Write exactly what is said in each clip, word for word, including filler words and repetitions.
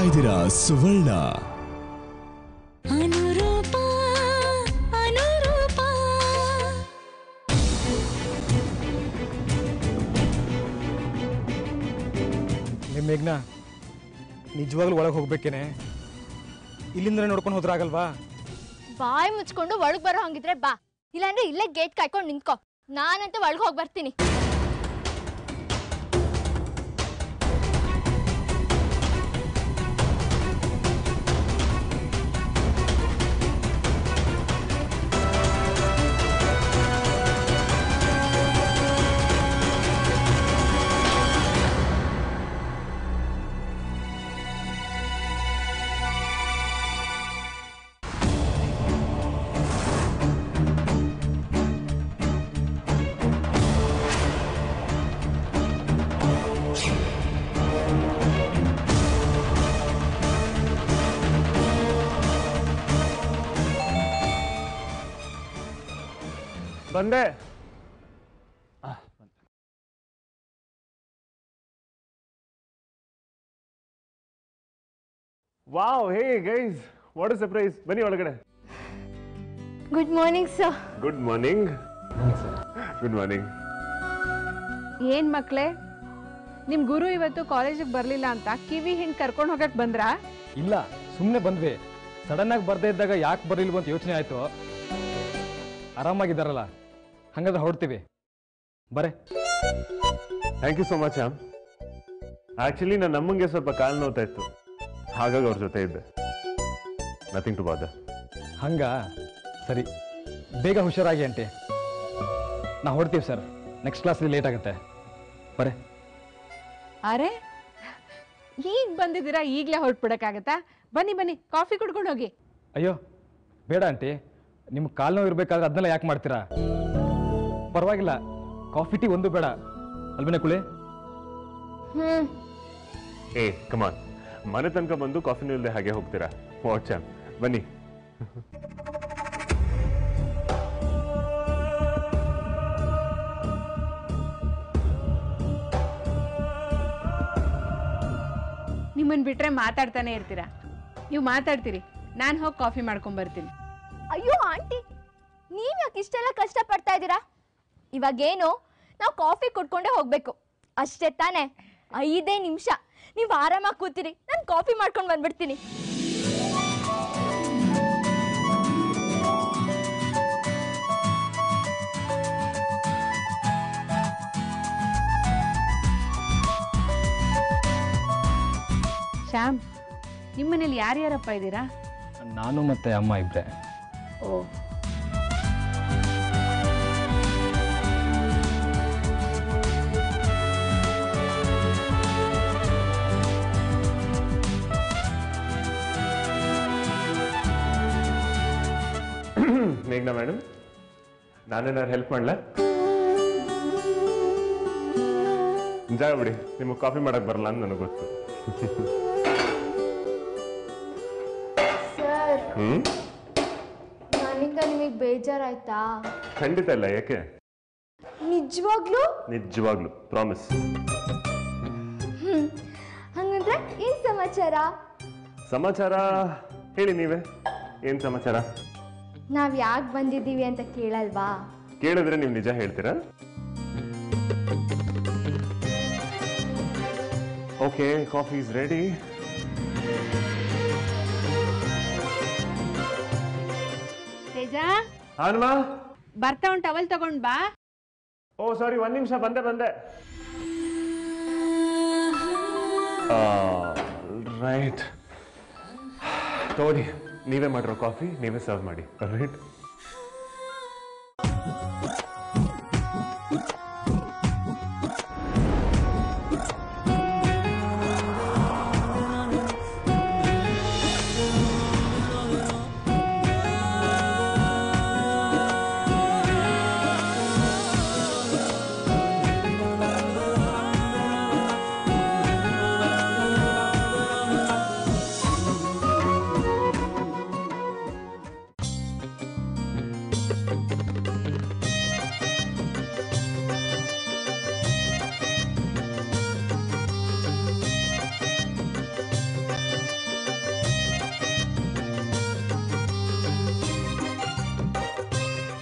ಇದ್ದೀರಾ ಸುವರ್ಣ. ಅನುರೂಪ ಅನುರೂಪ. ನಿಮ್ಮ ಮೇಘ್ನ ನಿಜವಾಗ್ಲೂ ಒಳಗೆ ಹೋಗ್ಬೇಕೇನೆ? ಇಲ್ಲಿಂದ ನೋಡ್ಕೊಂಡು ಹೋದ್ರಾಗಲ್ವಾ? ಬಾಯಿ ಮುಚ್ಕೊಂಡು ಒಳಗೆ ಬರೋ ಹಂಗಿದ್ರೆ ಬಾ, ಇಲ್ಲಾಂದ್ರೆ ಇಲ್ಲೇ ಗೇಟ್ ಕಾಯ್ಕೊಂಡು ನಿಂತ್ಕೋ. ನಾನಂತ ಒಳಗೆ ಹೋಗಿ ಬರ್ತೀನಿ. ಬಂದೆ. Wow, hey guys, what is surprise. ಬನ್ನಿ ಒಳಗಡೆ. Good morning sir. Good morning. Good morning. ಏನ್ ಮಕ್ಳೇ, ನಿಮ್ ಗುರು ಇವತ್ತು ಕಾಲೇಜಿಗೆ ಬರ್ಲಿಲ್ಲ ಅಂತ ಕಿವಿ ಹಿಂಡ್ ಕರ್ಕೊಂಡು ಹೋಗಕ್ ಬಂದ್ರಾ? ಇಲ್ಲ, ಸುಮ್ಮನೆ ಬಂದ್ವಿ. ಸಡನ್ ಆಗಿ ಬರ್ದೇ ಇದ್ದಾಗ ಯಾಕೆ ಬರಲಿಲ್ವ ಅಂತ ಯೋಚನೆ ಆಯ್ತು. ಆರಾಮಾಗಿದ್ದಾರಲ್ಲ, ಹಂಗಾದ್ರೆ ಹೊರಡ್ತೀವಿ. ಬರೇ. ಥ್ಯಾಂಕ್ ಯು ಸೋ ಮಚ್ ಆಮ್. ಆಕ್ಚುಲಿ ನನ್ನ ಅಮ್ಮಂಗೆ ಸ್ವಲ್ಪ ಕಾಲು ನೋವ್ತಾ ಇತ್ತು, ಹಾಗಾಗಿ ಅವ್ರ ಜೊತೆ ಇದ್ದೆ. Nothing to bother. ಹಂಗ ಸರಿ, ಬೇಗ ಹುಷಾರಾಗಿ ಆಂಟಿ. ನಾ ಹೊರಡ್ತೀವಿ ಸರ್, ನೆಕ್ಸ್ಟ್ ಕ್ಲಾಸಲ್ಲಿ ಲೇಟ್ ಆಗುತ್ತೆ. ಬರೇ. ಅರೆ, ಈಗ ಬಂದಿದ್ದೀರಾ, ಈಗಲೇ ಹೊರಟ್ಬಿಡಕ್ಕಾಗತ್ತಾ? ಬನ್ನಿ ಬನ್ನಿ, ಕಾಫಿ ಕುಡ್ಕೊಂಡು ಹೋಗಿ. ಅಯ್ಯೋ ಬೇಡ ಆಂಟಿ, ನಿಮ್ಗೆ ಕಾಲು ನೋವು ಇರಬೇಕಾದ್ರೆ ಅದನ್ನೆಲ್ಲ ಯಾಕೆ ಮಾಡ್ತೀರಾ? ಪರವಾಗಿಲ್ಲ, ಕಾಫಿ ಟೀ ಒಂದು ಬೇಡ ಅಲ್ವೇನೆ ಕುಳಿ? ಹ್ಮ್. ಏ ಕಮಾನ್, ಮನೆ ತನಕ ಬಂದು ಕಾಫಿನೂ ಇಲ್ಲದೆ ಹಾಗೆ ಹೋಗ್ತೀರಾ? ವಾಟ್ ಆಮ್, ಬನ್ನಿ. ನಿಮ್ಮನ್ ಬಿಟ್ರೆ ಮಾತಾಡ್ತಾನೆ ಇರ್ತೀರಾ. ನೀವು ಮಾತಾಡ್ತೀರಿ, ನಾನು ಹೋಗಿ ಕಾಫಿ ಮಾಡ್ಕೊಂಡ್ ಬರ್ತೀನಿ. ಅಯ್ಯೋ ಆಂಟಿ, ನೀವ್ ಯಾಕೆ ಇಷ್ಟೆಲ್ಲ ಕಷ್ಟ ಪಡ್ತಾ ಇದ್ದೀರಾ? ಇವಾಗೇನು, ನಾವು ಕಾಫಿ ಕುಡ್ಕೊಂಡೇ ಹೋಗ್ಬೇಕು ಅಷ್ಟೇ ತಾನೆ? ಐದೇ ನಿಮಿಷ ನೀವು ಆರಾಮಾಗಿ ಕೂತಿರಿ, ನಾನು ಕಾಫಿ ಮಾಡ್ಕೊಂಡು ಬಂದ್ಬಿಡ್ತೀನಿ. ಶ್ಯಾಮ್, ನಿಮ್ಮನೇಲಿ ಯಾರ್ಯಾರಪ್ಪ ಇದ್ದೀರಾ? ನಾನು ಮತ್ತೆ ಅಮ್ಮ ಇಬ್ರೆ. ಓ, ಮೇಘ್ನಾ ಮೇಡಮ್, ನಾನೇನಾದ್ರು ಹೆಲ್ಪ್ ಮಾಡ್ಲಾ? ಜಾಗ ಬಿಡಿ, ನಿಮಗೆ ಕಾಫಿ ಮಾಡಕ್ ಬರಲ್ಲ ಅಂತ ನನಗೆ ಗೊತ್ತು. ಸರ್, ಹ್ಮ್, ನನ್ನಿಂದ ನಿಮಗೆ ಬೇಜಾರಾಯ್ತಾ? ಖಂಡಿತ ಇಲ್ಲ. ಯಾಕೆ? ನಿಜವಾಗ್ಲೂ? ನಿಜವಾಗ್ಲು, ಪ್ರಾಮಿಸ್. ಹ್ಮ್, ಹಂಗಂದ್ರೆ ಏನ್ ಸಮಾಚಾರ? ಸಮಾಚಾರ ಹೇಳಿ ನೀವೇ. ಏನ್ ಸಮಾಚಾರ? ನಾವ್ ಯಾಕೆ ಬಂದಿದ್ದೀವಿ ಅಂತ ಕೇಳಲ್ವಾ? ಕೇಳಿದ್ರೆ ನೀವು ನಿಜ ಹೇಳ್ತೀರಾ? Okay, coffee is ready. Teja, Hanuma, ಬರ್ತಾ ಒಂದು ಟವಲ್ ತಗೊಂಡ್ ಬಾ. ಓ ಸಾರಿ, ಒಂದ್ ನಿಮಿಷ, ಬಂದೆ ಬಂದೆ. ರೈಟ್, ತೋರಿ, ನೀವೇ ಮಾಡಿರೋ ಕಾಫಿ ನೀವೇ ಸರ್ವ್ ಮಾಡಿ. ರೈಟ್.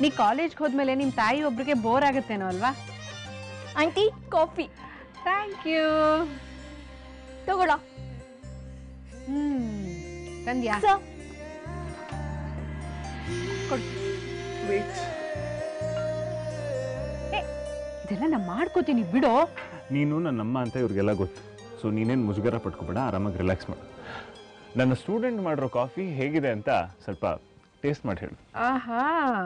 ನೀ ಕಾಲೇಜ್ಗೆ ಹೋದ್ಮೇಲೆ ನಿಮ್ಮ ತಾಯಿ ಒಬ್ರಿಗೆ ಬೋರ್ ಆಗುತ್ತೇನೋ ಅಲ್ವಾ? Aunty coffee thank you. ತಗೊಳ. ಹ್ಮ್ ತಂದ್ಯಾ? ಸರ್ ಇದೆಲ್ಲ ನಾ ಮಾಡ್ಕೋತೀನಿ ಬಿಡೋ. ನೀನು ನನ್ನಮ್ಮ ಅಂತ ಇವ್ರಿಗೆಲ್ಲ ಗೊತ್ತು, ಸೊ ನೀನೇನು ಮುಜುಗರ ಪಟ್ಕೋಬೇಡ, ಆರಾಮಾಗಿ ರಿಲ್ಯಾಕ್ಸ್ ಮಾಡು. ನನ್ನ ಸ್ಟೂಡೆಂಟ್ ಮಾಡಿರೋ ಕಾಫಿ ಹೇಗಿದೆ ಅಂತ ಸ್ವಲ್ಪ ಟೇಸ್ಟ್ ಮಾಡಿ ಹೇಳು. ಆಹಾ,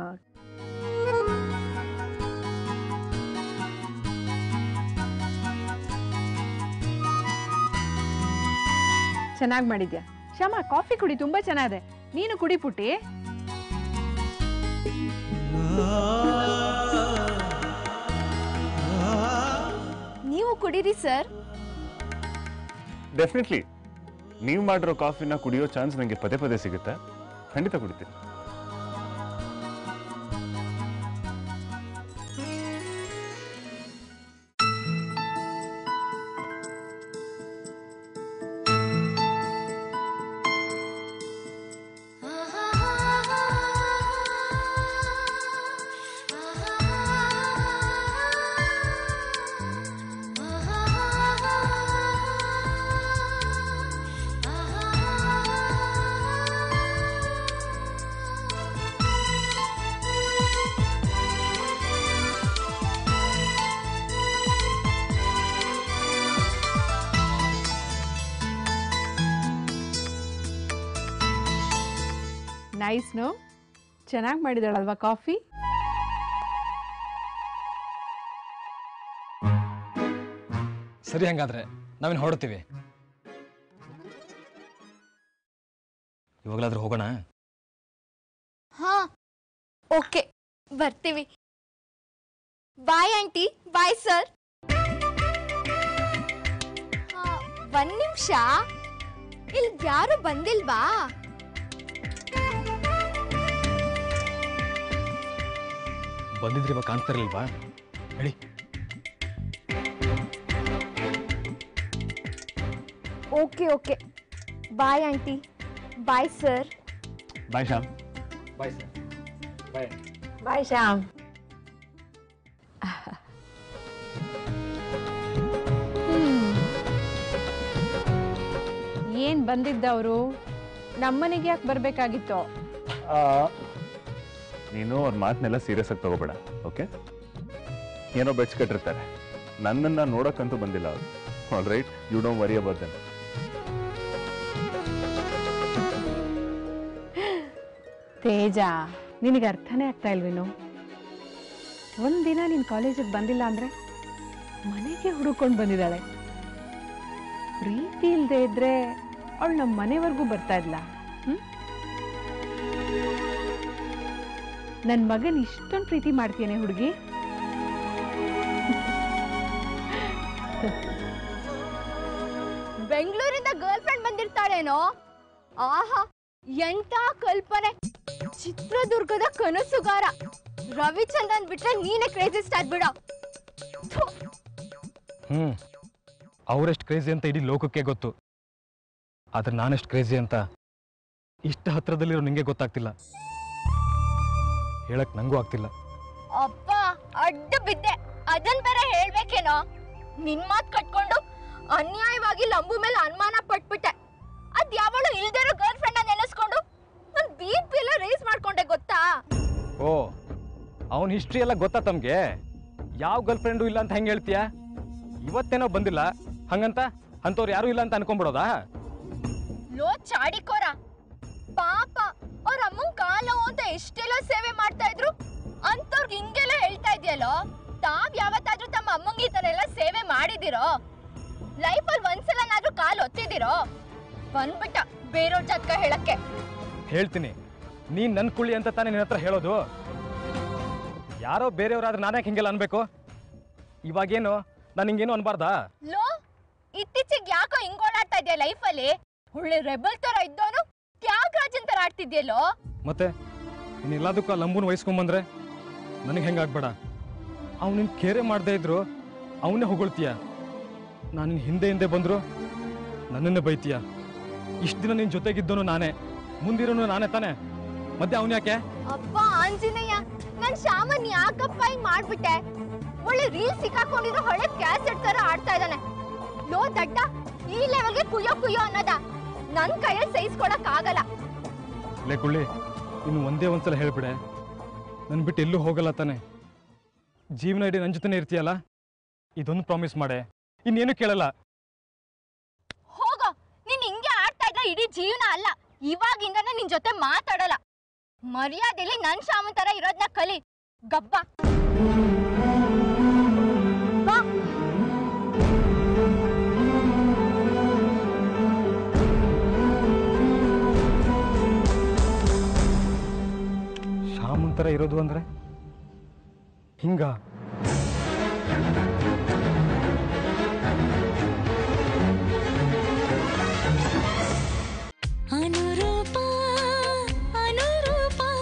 ಚೆನ್ನಾಗಿ ಮಾಡಿದ್ಯಾ ಶ್ಯಾಮ. ಕಾಫಿ ಕುಡಿ, ತುಂಬಾ ಚೆನ್ನಾಗಿದೆ. ನೀನು ಕುಡಿ ಪುಟ್ಟಿ. ನೀವು ಕುಡೀರಿ ಸರ್. ಡೆಫಿನೆಟ್ಲಿ ನೀವು ಮಾಡಿರೋ ಕಾಫಿನ ಕುಡಿಯೋ ಚಾನ್ಸ್ ನನಗೆ ಪದೇ ಪದೇ ಸಿಗುತ್ತೆ, ಖಂಡಿತ ಕುಡಿತೀನಿ. ನೈಸ್ ನೋ, ಚೆನ್ನಾಗಿ ಮಾಡಿದಾಳಲ್ವಾ ಕಾಫಿ? ಸರಿ, ಹಂಗಾದ್ರೆ ನಾವೇನು ಹೊರಡ್ತೀವಿ. ಇವಾಗಲಾದ್ರೂ ಹೋಗೋಣ. ಹಾ ಓಕೆ, ಬರ್ತೀವಿ. Bye aunty. Bye sir. ಒಂದ್ ನಿಮಿಷ, ಇಲ್ಲಿ ಯಾರು ಬಂದಿಲ್ವಾ? ಬಂದಿದ್ರೆ ಇವಾಗ ಕಾಣ್ತಾರಿಲ್ವಾ ಹೇಳಿ? Okay okay, bye aunty. Bye sir. Bye Shyam. Bye sir. Bye. Bye Shyam. ಏನ್ ಬಂದಿದ್ದವರು? ನಮ್ಮನೆಗೆ ಯಾಕೆ ಬರ್ಬೇಕಾಗಿತ್ತು? ನೀನು ಅವ್ರ ಮಾತನ್ನೆಲ್ಲ ಸೀರಿಯಸ್ ಆಗಿ ತಗೋಬೇಡ, ಓಕೆ? ಏನೋ ಬೆಚ್ಕಟ್ಟಿರ್ತಾರೆ, ನನ್ನನ್ನು ನೋಡೋಕ್ಕಂತೂ ಬಂದಿಲ್ಲ ಅವರು. All right, you don't worry about them. Teja, ನಿನಗೆ ಅರ್ಥನೇ ಆಗ್ತಾ ಇಲ್ವೇನು? ಒಂದಿನ ನೀನು ಕಾಲೇಜಿಗೆ ಬಂದಿಲ್ಲ ಅಂದ್ರೆ ಮನೆಗೆ ಹುಡುಕೊಂಡು ಬಂದಿದ್ದಾಳೆ. ಪ್ರೀತಿ ಇಲ್ಲದೆ ಇದ್ರೆ ಅವಳು ನಮ್ಮ ಮನೆವರೆಗೂ ಬರ್ತಾ ಇದ್ಲ. ಹ್ಮ್ ನನ್ನ ಮಗನ್ ಇಷ್ಟೊಂದು ಪ್ರೀತಿ ಮಾಡ್ತೀಯನೆ ಹುಡುಗಿ? ಬೆಂಗಳೂರಿಂದ ಗರ್ಲ್ ಫ್ರೆಂಡ್ ಬಂದಿರ್ತಾಳೇನೋ? ಆಹಾ, ಎಂತ ಕಲ್ಪನೆ! ಚಿತ್ರದುರ್ಗದ ಕನಸುಗಾರ ರವಿಚಂದ್ರನ್ ಬಿಟ್ರೆ ನೀನೇ ಕ್ರೇಜಿ ಸ್ಟಾರ್ ಬಿಡ. ಹ್ಮ್ ಅವರೆಷ್ಟು ಕ್ರೇಜಿ ಅಂತ ಇಡೀ ಲೋಕಕ್ಕೆ ಗೊತ್ತು, ಆದ್ರೆ ನಾನೆಷ್ಟು ಕ್ರೇಜಿ ಅಂತ ಇಷ್ಟ ಹತ್ರದಲ್ಲಿರೋ ನಿಂಗೆ ಗೊತ್ತಾಗ್ತಿಲ್ಲ. ಹೇಳಕ್ ನಂಗೂ ಆಗ್ತಿಲ್ಲ. ಅಪ್ಪ, ಅಡ್ಡ ಬಿದ್ದೆ. ಅದನ್ ಬೇರೆ ಹೇಳ್ಬೇಕೇನೋ? ನಿನ್ ಮಾತ್ ಕಟ್ಕೊಂಡು ಅನ್ಯಾಯವಾಗಿ ಲಂಬು ಮೇಲೆ ಅನುಮಾನ ಪಟ್ಬಿಟ್ಟೆ. ಅದ್ ಯಾವಳು ಇಲ್ದಿರೋ ಗರ್ಲ್ ಫ್ರೆಂಡ್ ಅನ್ನ ನೆನೆಸ್ಕೊಂಡು ನನ್ ಬಿ ಪಿ ಎಲ್ಲ ರೇಸ್ ಮಾಡ್ಕೊಂಡೆ ಗೊತ್ತಾ? ಓ, ಅವನ ಹಿಸ್ಟ್ರಿ ಎಲ್ಲ ಗೊತ್ತಾ ತಮ್ಗೆ? ಯಾವ ಗರ್ಲ್ ಫ್ರೆಂಡು ಇಲ್ಲ ಅಂತ ಹೆಂಗೆ ಹೇಳ್ತೀಯ? ಇವತ್ತೇನೋ ಬಂದಿಲ್ಲ ಹಂಗಂತ ಅಂತವ್ರು ಯಾರು ಇಲ್ಲ ಅಂತ ಅನ್ಕೊಂಡ್ಬಿಡೋದಾ? ಲೋ ಚಾಡಿಕೋರ, ಪಾಪ ಅವ್ರ ಅಮ್ಮನ್ ಕಾಲು ಅಂತ ಎಷ್ಟೆಲ್ಲ ಸೇವೆ ಮಾಡ್ತಾ ಇದ್ರು, ಅಂತವ್ರಿಗೆ ಹಿಂಗೆಲ್ಲ ಹೇಳ್ತಾ ಇದೆಯಲ್ಲೋ? ತಾವ್ ಯಾವತ್ತಾದ್ರೂ ತಮ್ಮ ಅಮ್ಮಂಗೆ ಈ ತರ ಎಲ್ಲ ಸೇವೆ ಮಾಡಿದಿರೋ? ಲೈಫಲ್ಲಿ ಒಂದ್ಸಲನಾದ್ರೂ ಕಾಲು ಒತ್ತಿದಿರೋ? ಬಂದ್ಬಿಟ್ಟ ಬೇರೆಯವ್ರ ಜಾತಕ ಹೇಳಕ್ಕೆ. ಹೇಳ್ತೀನಿ, ನೀನ್ ನನ್ ಕುಳಿ ಅಂತ ತಾನೇ ನಿನ್ನ ಹತ್ರ ಹೇಳೋದು. ಯಾರೋ ಬೇರೆಯವ್ರಾದ್ರೆ ನಾನ್ಯಾಕೆ ಹಿಂಗೆಲ್ಲ ಅನ್ಬೇಕು? ಇವಾಗೇನು ನಾನು ಹಿಂಗೇನು ಅನ್ಬಾರ್ದಾ? ಲೋ, ಇತ್ತೀಚೆಗೆ ಯಾಕೋ ಹಿಂಗ್ ಓಡಾಡ್ತಾ ಇದೆಯಾ ಲೈಫಲ್ಲಿ? ಒಳ್ಳೆ ರೆಬಲ್ ತರ ಇದ್ದವನು ತ್ಯಾಗರಾಜನ್ ತರ ಆಡ್ತಿದ್ಯಲ್ಲೋ? ಮತ್ತೆ ನೀನ್ ಎಲ್ಲದಕ್ಕೂ ಆ ಲಂಬುನ ವಹಿಸ್ಕೊಂಬಂದ್ರೆ ನನಗೆ ಹೆಂಗಾಗ್ಬೇಡ. ಅವ್ನು ನಿನ್ ಕೇರೆ ಮಾಡದೇ ಇದ್ರು ಅವನ್ನೇ ಹೊಗಳ್ತೀಯ, ನಾನು ನಿನ್ ಹಿಂದೆ ಹಿಂದೆ ಬಂದ್ರು ನನ್ನನ್ನೇ ಬೈತೀಯ. ಇಷ್ಟು ದಿನ ನಿನ್ ಜೊತೆಗಿದ್ದವನು ನಾನೇ, ಮುಂದಿರೋನು ನಾನೇ ತಾನೆ, ಮತ್ತೆ ಅವನ್ ಯಾಕೆ? ಅಪ್ಪ ಆಂಜನೇಯ, ನನ್ ಶಾಮನ್ ಯಾಕಪ್ಪ ಹಿಂಗ್ ಮಾಡ್ಬಿಟ್ಟೆ? ಒಳ್ಳೆ ರೀಲ್ ಸಿಕ್ಕಾಕೊಂಡಿರೋ ಹಳೆ ಕ್ಯಾಸೆಟ್ ತರ ಆಡ್ತಾ ಇದ್ದಾನೆ. ಲೋ ದಡ್ಡ, ಈ ಲೆವೆಲ್ಗೆ ಕುಯ್ಯೋ ಕುಯ್ಯೋ ಅನ್ನೋದ ನನ್ ಕೈಯಲ್ಲಿ ಸಹಿಸ್ಕೊಳಕ್ ಆಗಲ್ಲ. ಲೇ ಕುಳ್ಳಿ, ಇನ್ನು ಒಂದೇ ಒಂದ್ಸಲ ಹೇಳ್ಬಿಡೆ, ನನ್ ಬಿಟ್ಟು ಎಲ್ಲೂ ಹೋಗಲ್ಲ ತಾನೆ. ಜೀವನ ಇಡೀ ನನ್ ಜೊತೆನೇ ಇರ್ತೀಯಲ್ಲ, ಇದೊಂದು ಪ್ರಾಮಿಸ್ ಮಾಡೆ, ಇನ್ನೇನು ಕೇಳಲ್ಲ. ಹೋಗೋ, ನೀನ್ ಹಿಂಗೆ ಆಡ್ತಾ ಇದ್ರೆ ಇಡೀ ಜೀವನ ಅಲ್ಲ, ಇವಾಗಿಂದನೇ ನಿನ್ ಜೊತೆ ಮಾತಾಡಲ್ಲ. ಮರ್ಯಾದೆಲಿ ನನ್ ಶಾಮನ್ ತರ ಇರೋದ್ನ ಕಲಿ. ಗಬ್ಬ ಬಾ. ಶಾಮನ್ ತರ ಇರೋದು ಅಂದ್ರೆ ಹಿಂಗ? ಅನುರೂಪ ಅನುರೂಪ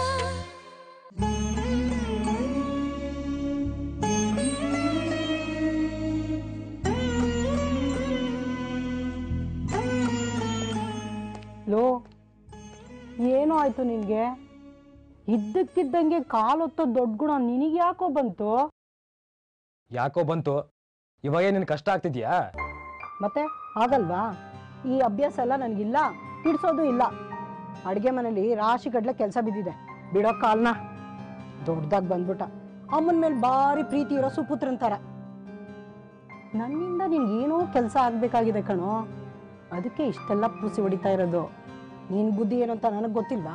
ಲೋ, ಏನೋ ಆಯ್ತು ನಿನ್ಗೆ? ಇದ್ದಕ್ಕಿದ್ದಂಗೆ ಕಾಲೊತ್ತೋ ದೊಡ್ಡ ಗುಣ ನಿನಗೆ ಯಾಕೋ ಬಂತು? ಯಾಕೋ ಬಂತು? ಇವಾಗೇ ನಿನ್ ಕಷ್ಟ ಆಗ್ತಿದ್ಯಾ? ಮತ್ತೆ ಆಗಲ್ವಾ? ಈ ಅಭ್ಯಾಸ ಎಲ್ಲ ನನಗಿಲ್ಲ, ಹಿಡ್ಸೋದು ಇಲ್ಲ. ಅಡುಗೆ ಮನೇಲಿ ರಾಶಿ ಗಡ್ಲೆ ಕೆಲಸ ಬಿದ್ದಿದೆ, ಬಿಡೋ ಕಾಲ್ನ. ದೊಡ್ಡದಾಗಿ ಬಂದ್ಬಿಟ್ಟ, ಅಮ್ಮನ ಮೇಲೆ ಭಾರಿ ಪ್ರೀತಿ ಇರೋ ಸುಪುತ್ರನ್ ಥರ. ನನ್ನಿಂದ ನಿನ್ಗೇನೋ ಕೆಲಸ ಆಗ್ಬೇಕಾಗಿದೆ ಕಣೋ, ಅದಕ್ಕೆ ಇಷ್ಟೆಲ್ಲ ಪೂಸಿ ಹೊಡಿತಾ ಇರೋದು. ನಿನ್ ಬುದ್ಧಿ ಏನು ಅಂತ ನನಗೆ ಗೊತ್ತಿಲ್ವಾ?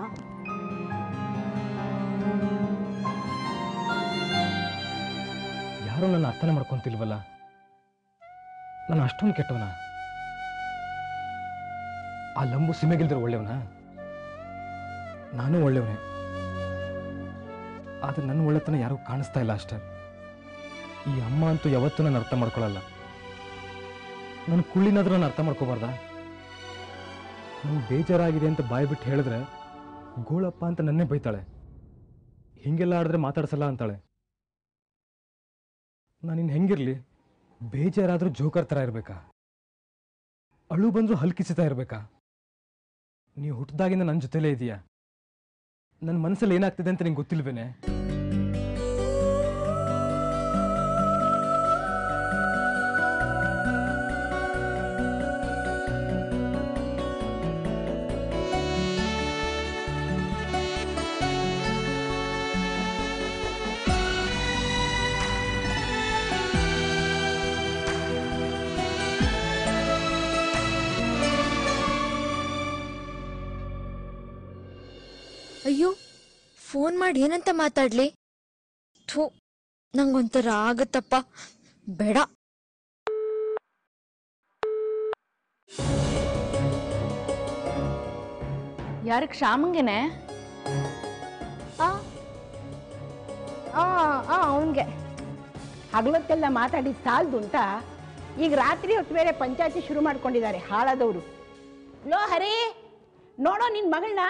ಯಾರು ನನ್ನ ಅರ್ಥನೇ ಮಾಡ್ಕೊಂತಿಲ್ವಲ್ಲ. ನಾನು ಅಷ್ಟೊಂದು ಕೆಟ್ಟವನ? ಆ ಲಂಬು ಸಿಮೆಗಿಲ್ದ್ರೆ ಒಳ್ಳೆಯವನ? ನಾನು ಒಳ್ಳೆಯವನೇ, ಆದ್ರೆ ನನ್ನ ಒಳ್ಳೆತನ ಯಾರಿಗೂ ಕಾಣಿಸ್ತಾ ಇಲ್ಲ ಅಷ್ಟೇ. ಈ ಅಮ್ಮ ಅಂತೂ ಯಾವತ್ತೂ ನಾನು ಅರ್ಥ ಮಾಡ್ಕೊಳ್ಳಲ್ಲ. ನನ್ನ ಕುಳ್ಳಿನಾದ್ರೂ ನಾನು ಅರ್ಥ ಮಾಡ್ಕೋಬಾರ್ದ? ನಂಗೆ ಬೇಜಾರಾಗಿದೆ ಅಂತ ಬಾಯಿ ಬಿಟ್ಟು ಹೇಳಿದ್ರೆ ಗೋಳಪ್ಪ ಅಂತ ನನ್ನೇ ಬೈತಾಳೆ. ಹಿಂಗೆಲ್ಲ ಆಡಿದ್ರೆ ಮಾತಾಡ್ಸಲ್ಲ ಅಂತಾಳೆ. ನಾನಿನ್ ಹೆಂಗಿರ್ಲಿ? ಬೇಜಾರಾದ್ರೂ ಜೋಕರ್ ಥರ ಇರಬೇಕಾ? ಅಳು ಬಂದರೂ ಹಲ್ಕಿಸ್ತಾ ಇರಬೇಕಾ? ನೀವು ಹುಟ್ಟಿದಾಗಿಂದ ನನ್ನ ಜೊತೆಲೇ ಇದೆಯಾ? ನನ್ನ ಮನಸ್ಸಲ್ಲಿ ಏನಾಗ್ತಿದೆ ಅಂತ ನಿಂಗೆ ಗೊತ್ತಿಲ್ವೇನೆ? ಅಯ್ಯೋ, ಫೋನ್ ಮಾಡಿ ಏನಂತ ಮಾತಾಡ್ಲಿ? ಥೂ, ನಂಗೊಂಥರ ಆಗತ್ತಪ್ಪ, ಬೇಡ. ಯಾರಿಗೆ? ಶ್ಯಾಮಂಗೆನೆ? ಅವನ್ಗೆ ಹಗಲೊತ್ತೆಲ್ಲ ಮಾತಾಡಿ ಸಾಲದು ಅಂತ ಈಗ ರಾತ್ರಿ ಹೊತ್ತು ಬೇರೆ ಪಂಚಾಯತಿ ಶುರು ಮಾಡ್ಕೊಂಡಿದ್ದಾರೆ ಹಾಳಾದವರು. ಲೋ ಹರಿ, ನೋಡೋ ನಿನ್ ಮಗಳನ್ನ.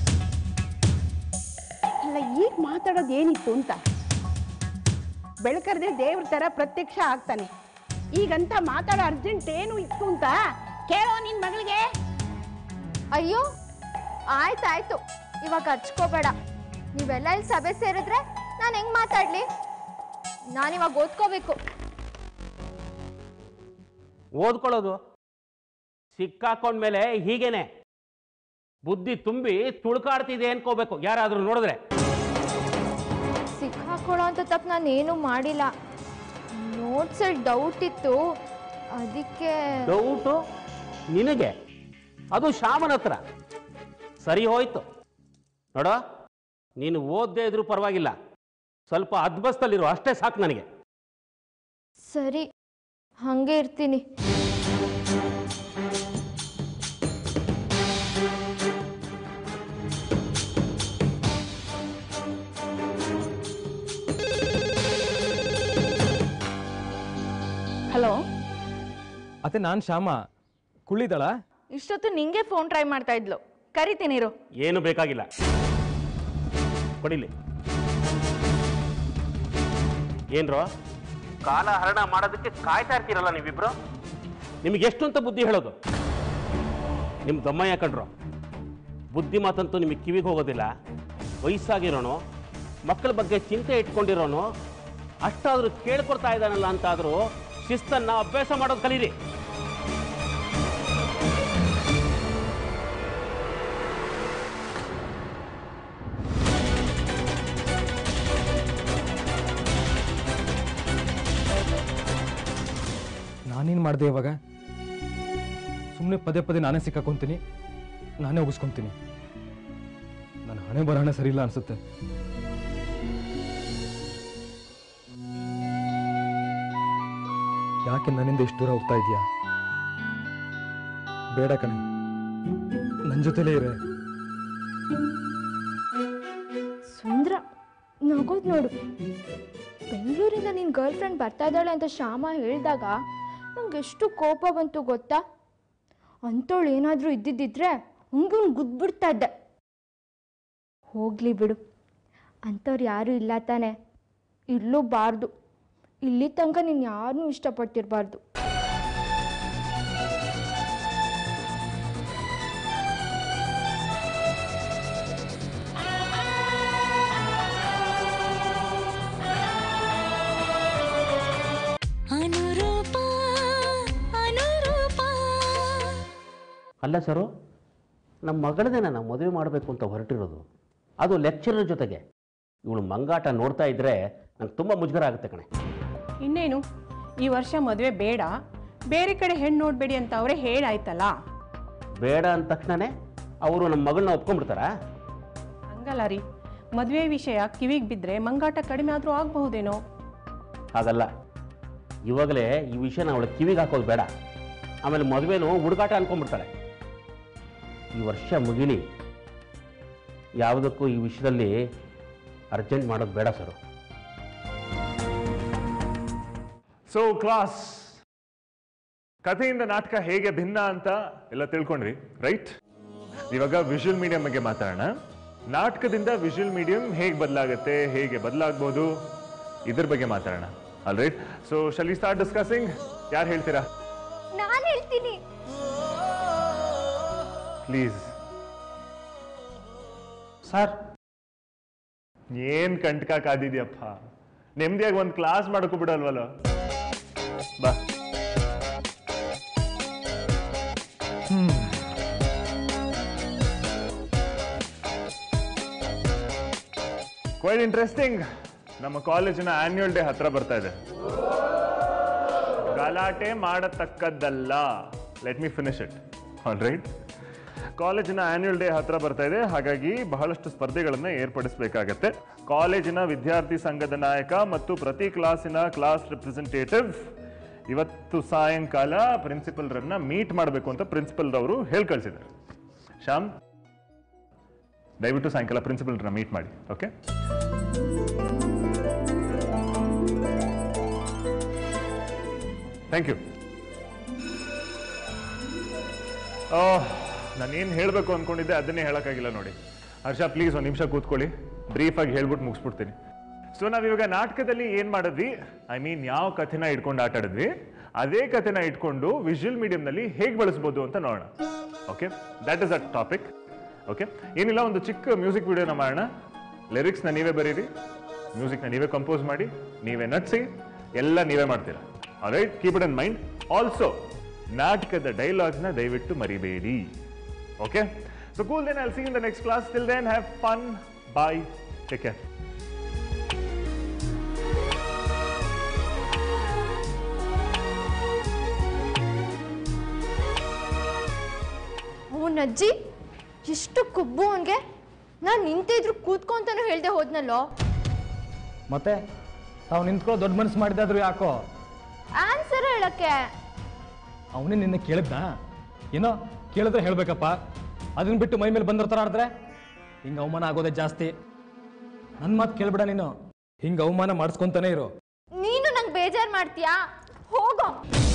ಅಲ್ಲ, ಈಗ ಮಾತಾಡೋದು ಏನಿತ್ತು ಅಂತ? ಬೆಳಕರ್ದೆ ದೇವ್ರ ತರ ಪ್ರತ್ಯಕ್ಷ ಆಗ್ತಾನೆ. ಈಗಂತ ಮಾತಾಡೋ ಅರ್ಜೆಂಟ್ ಏನು ಇತ್ತು ಅಂತ ಕೇಳೋ ನಿನ್ ಮಗಳಿಗೆ. ಅಯ್ಯೋ, ಆಯ್ತಾಯ್ತು, ಇವಾಗ ಹಚ್ಕೋಬೇಡ. ನೀವೆಲ್ಲ ಇಲ್ಲಿ ಸಭೆ ಸೇರಿದ್ರೆ ನಾನು ಹೆಂಗ್ ಮಾತಾಡ್ಲಿ? ನಾನಿವಾಗ ಓದ್ಕೋಬೇಕು. ಓದ್ಕೊಳ್ಳೋದು ಸಿಕ್ಕಾಕೊಂಡ್ಮೇಲೆ ಹೀಗೇನೆ ಬುದ್ಧಿ ತುಂಬಿ ತುಳ್ಕಾಡ್ತಿದೆ ಅನ್ಕೋಬೇಕು ಯಾರಾದ್ರೂ ನೋಡಿದ್ರೆ. ಸಿಕ್ಕಾಕೊಳ್ಳೋ ಅಂತ ತಪ್ಪು ನಾನು ಏನು ಮಾಡಿಲ್ಲ. ನೋಟ್ಸಲ್ಲಿ ಡೌಟ್ ಇತ್ತು, ಅದಕ್ಕೆ. ಡೌಟು ನಿನಗೆ? ಅದು ಶ್ಯಾಮನ ಹತ್ರ. ಸರಿ ಹೋಯ್ತು ನೋಡ, ನೀನು ಓದದೇ ಇದ್ರೂ ಪರವಾಗಿಲ್ಲ, ಸ್ವಲ್ಪ ಅದ್ಬಸ್ತಲ್ಲಿರು ಅಷ್ಟೇ ಸಾಕು ನನಗೆ. ಸರಿ, ಹಂಗೆ ಇರ್ತೀನಿ. ಹಲೋ, ಅತ್ತೆ, ನಾನು ಶ್ಯಾಮ. ಕುಳ್ಳಿದಳ? ಇಷ್ಟೊತ್ತು ನಿಂಗೆ ಫೋನ್ ಟ್ರೈ ಮಾಡ್ತಾ ಇದ್ಲು. ಕರಿತೀನಿರು. ಏನು ಬೇಕಾಗಿಲ್ಲ, ಕೊಡಿಲಿ. ಏನ್ರೋ ಕಾಲ ಹರಣ ಮಾಡೋದಕ್ಕೆ ಕಾಯ್ತಾ ಇರ್ತೀರಲ್ಲ ನೀವಿಬ್ರು? ನಿಮ್ಗೆ ಎಷ್ಟು ಅಂತ ಬುದ್ಧಿ ಹೇಳೋದು? ನಿಮ್ ದಮ್ಮಯ್ಯ ಕಂಡ್ರು ಬುದ್ಧಿ ಮಾತಂತೂ ನಿಮಗೆ ಕಿವಿಗೆ ಹೋಗೋದಿಲ್ಲ. ವಯಸ್ಸಾಗಿರೋನು ಮಕ್ಕಳ ಬಗ್ಗೆ ಚಿಂತೆ ಇಟ್ಕೊಂಡಿರೋನು ಅಷ್ಟಾದರೂ ಕೇಳ್ಕೊಡ್ತಾ ಇದ್ದಾನಲ್ಲ ಅಂತಾದರೂ ಶಿಸ್ತನ್ನು ಅಭ್ಯಾಸ ಮಾಡೋದು ಕಲೀರಿ. ನಾನೇನು ಮಾಡಿದೆ ಇವಾಗ? ಸುಮ್ಮನೆ ಪದೇ ಪದೇ ನಾನೇ ಸಿಕ್ಕಾಕೊಂತೀನಿ, ನಾನೇ ಒಗಿಸ್ಕೊಂತೀನಿ. ನನ್ನ ಹಣೆ ಬರಹಣೆ ಸರಿ ಇಲ್ಲ ಅನ್ಸುತ್ತೆ. ಯಾಕೆ ನನ್ನಿಂದ ಇಷ್ಟು ದೂರ ಹೋಗ್ತಾ ಇದೆಯಾ? ಬೇಡ ಕಣೆ, ನನ್ನ ಜೊತೆಲೇ ಇರೆ. ಸುಂದ್ರ ನಗೋದು ನೋಡು. ಬೆಂಗಳೂರಿಂದ ನಿನ್ನ ಗರ್ಲ್ ಫ್ರೆಂಡ್ ಬರ್ತಾ ಇದ್ದಾಳೆ ಅಂತ ಶ್ಯಾಮ ಹೇಳಿದಾಗ ನಂಗೆ ಎಷ್ಟು ಕೋಪ ಬಂತು ಗೊತ್ತಾ? ಅಂಥವಳು ಏನಾದರೂ ಇದ್ದಿದ್ದಿದ್ರೆ ಹಂಗೂ ಗುದ್ಬಿಡ್ತಾ ಇದ್ದೆ. ಹೋಗ್ಲಿ ಬಿಡು, ಅಂಥವ್ರು ಯಾರೂ ಇಲ್ಲ ತಾನೆ, ಇರಲೂಬಾರ್ದು. ಇಲ್ಲಿ ತನಕ ನೀನು ಯಾರನ್ನೂ ಇಷ್ಟಪಟ್ಟಿರಬಾರ್ದು. ಅಲ್ಲ ಸರು, ನಮ್ಮ ಮಗಳದೇನ ನಾವು ಮದುವೆ ಮಾಡಬೇಕು ಅಂತ ಹೊರಟಿರೋದು, ಅದು ಲೆಕ್ಚರರ್ ಜೊತೆಗೆ. ಇವಳು ಮಂಗಾಟ ನೋಡ್ತಾ ಇದ್ರೆ ನಂಗೆ ತುಂಬ ಮುಜುಗರ ಆಗುತ್ತೆ ಕಣೆ. ಇನ್ನೇನು, ಈ ವರ್ಷ ಮದುವೆ ಬೇಡ, ಬೇರೆ ಕಡೆ ಹೆಣ್ಣು ನೋಡಬೇಡಿ ಅಂತ ಅವರೇ ಹೇಳಾಯ್ತಲ್ಲ. ಬೇಡ ಅಂದ ತಕ್ಷಣನೇ ಅವರು ನಮ್ಮ ಮಗಳನ್ನ ಒಪ್ಕೊಂಡ್ಬಿಡ್ತಾರಾ? ಹಂಗಲ್ಲ ರೀ, ಮದುವೆ ವಿಷಯ ಕಿವಿಗೆ ಬಿದ್ದರೆ ಮಂಗಾಟ ಕಡಿಮೆ ಆದರೂ ಆಗಬಹುದೇನೋ. ಹಾಗಲ್ಲ, ಇವಾಗಲೇ ಈ ವಿಷಯನ ಅವಳ ಕಿವಿಗೆ ಹಾಕೋದು ಬೇಡ. ಆಮೇಲೆ ಮದುವೆನೂ ಹುಡುಗಾಟ ಅನ್ಕೊಂಡ್ಬಿಡ್ತಾಳೆ. ಈ ವರ್ಷ ಮುಗಿಲಿ, ಯಾವುದಕ್ಕೂ ಈ ವಿಷಯದಲ್ಲಿ ಅರ್ಜೆಂಟ್ ಮಾಡೋದು ಬೇಡ ಸರು. ಸೊ ಕ್ಲಾಸ್, ಕಥೆಯಿಂದ ನಾಟಕ ಹೇಗೆ ಭಿನ್ನ ಅಂತ ಎಲ್ಲ ತಿಳ್ಕೊಂಡ್ರಿ, ರೈಟ್? ಇವಾಗ ವಿಜುವಲ್ ಮೀಡಿಯಂ ಬಗ್ಗೆ ಮಾತಾಡೋಣ. ನಾಟಕದಿಂದ ವಿಜುವಲ್ ಮೀಡಿಯಂ ಹೇಗೆ ಬದಲಾಗುತ್ತೆ, ಹೇಗೆ ಬದಲಾಗಬಹುದು, ಇದ್ರ ಬಗ್ಗೆ ಮಾತಾಡೋಣ. All right, so shall we start discussing? ಯಾರು ಹೇಳ್ತೀರಾ? ನಾನು ಹೇಳ್ತೀನಿ. Please sir. ಏನ್ ಕಂಟಕ ಕಾದಿದ್ಯಪ್ಪ, ನೆಮ್ಮದಿಯಾಗಿ ಒಂದು ಕ್ಲಾಸ್ ಮಾಡಕ್ಕೂ ಬಿಡಲ್ವಲ್ಲ. ಬಾ. Quite interesting. ನಮ್ಮ ಕಾಲೇಜಿನ ಆನ್ಯುವಲ್ ಡೇ ಹತ್ರ ಬರ್ತಾ ಇದೆ. ಗಲಾಟೆ ಮಾಡತಕ್ಕದ್ದಲ್ಲ. Let me finish it. All right, ಕಾಲೇಜಿನ ಆನ್ಯುವಲ್ ಡೇ ಹತ್ರ ಬರ್ತಾ ಇದೆ, ಹಾಗಾಗಿ ಬಹಳಷ್ಟು ಸ್ಪರ್ಧೆಗಳನ್ನು ಏರ್ಪಡಿಸಬೇಕಾಗತ್ತೆ. ಕಾಲೇಜಿನ ವಿದ್ಯಾರ್ಥಿ ಸಂಘದ ನಾಯಕ ಮತ್ತು ಪ್ರತಿ ಕ್ಲಾಸಿನ ಕ್ಲಾಸ್ ರಿಪ್ರೆಸೆಂಟೇಟಿವ್ ಇವತ್ತು ಸಾಯಂಕಾಲ ಪ್ರಿನ್ಸಿಪಲ್ರನ್ನ ಮೀಟ್ ಮಾಡಬೇಕು ಅಂತ ಪ್ರಿನ್ಸಿಪಲ್ ಅವರು ಹೇಳಿ ಕಳಿಸಿದ್ದಾರೆ. ಶ್ಯಾಮ್, ದಯವಿಟ್ಟು ಸಾಯಂಕಾಲ ಪ್ರಿನ್ಸಿಪಲ್ರನ್ನ ಮೀಟ್ ಮಾಡಿ. ಓಕೆ? Thank you. ನಾನೇನು ಹೇಳಬೇಕು ಅಂದ್ಕೊಂಡಿದ್ದೆ ಅದನ್ನೇ ಹೇಳೋಕ್ಕಾಗಿಲ್ಲ ನೋಡಿ. ಹರ್ಷ, ಪ್ಲೀಸ್ ಒಂದು ನಿಮಿಷ ಕೂತ್ಕೊಳ್ಳಿ, ಬ್ರೀಫಾಗಿ ಹೇಳ್ಬಿಟ್ಟು ಮುಗಿಸ್ಬಿಡ್ತೀನಿ. ಸೊ ನಾವಿವಾಗ ನಾಟಕದಲ್ಲಿ ಏನು ಮಾಡಿದ್ವಿ, ಐ ಮೀನ್ ಯಾವ ಕಥೆನ ಇಟ್ಕೊಂಡು ಆಟ ಆಡಿದ್ವಿ, ಅದೇ ಕಥೆನ ಇಟ್ಕೊಂಡು ವಿಜುವಲ್ ಮೀಡಿಯಂನಲ್ಲಿ ಹೇಗೆ ಬಳಸ್ಬೋದು ಅಂತ ನೋಡೋಣ. Okay, that is a topic. Okay, ಏನಿಲ್ಲ, ಒಂದು ಚಿಕ್ಕ ಮ್ಯೂಸಿಕ್ ವಿಡಿಯೋನ ಮಾಡೋಣ. ಲಿರಿಕ್ಸ್ನ ನೀವೇ ಬರೀರಿ, ಮ್ಯೂಸಿಕ್ನ ನೀವೇ ಕಂಪೋಸ್ ಮಾಡಿ, ನೀವೇ ನಟಿಸಿ, ಎಲ್ಲ ನೀವೇ ಮಾಡ್ತೀರಾ. Alright, keep it in mind. Also ನಾಟಕದ ಡೈಲಾಗ್ಸ್ನ ದಯವಿಟ್ಟು ಮರಿಬೇಡಿ. Okay, so cool, then I'll see you in the next class. Till then, have fun. Bye. Take care. ಅವನಜ್ಜಿ ಎಷ್ಟು ಕೊಬ್ಬು ಅವನಿಗೆ. ನಾನು ನಿಂತಿದ್ರು ಕೂತ್ಕೊಂತಾನು ಹೇಳ್ದೆ ಹೋದ್ನಲ್ಲೋ. ಮತ್ತೆ ತಾವು ನಿಂತ್ಕೊಳ್ಳೋ ದೊಡ್ಡ ಮನಸ್ಸು ಮಾಡಿದಾದ್ರು ಯಾಕೋ? ಆನ್ಸರ್ ಹೇಳಕ್ಕೆ. ಅವನೇ ನಿನ್ನೆ ಕೇಳಿದ್ನಾ? ಏನೋ ಕೇಳಿದ್ರೆ ಹೇಳ್ಬೇಕಪ್ಪ, ಅದನ್ನ ಬಿಟ್ಟು ಮೈ ಮೇಲೆ ಬಂದಿರ್ತಾರ ಆಡಿದ್ರೆ ಹಿಂಗೆ ಅವಮಾನ ಆಗೋದೇ ಜಾಸ್ತಿ. ನನ್ನ ಮಾತು ಕೇಳ್ಬಿಡ ನೀನು, ಹಿಂಗೆ ಅವಮಾನ ಮಾಡಿಸ್ಕೊಂತಾನೆ ಇರು. ನೀನು ನಂಗೆ ಬೇಜಾರು ಮಾಡ್ತೀಯಾ? ಹೋಗೋ.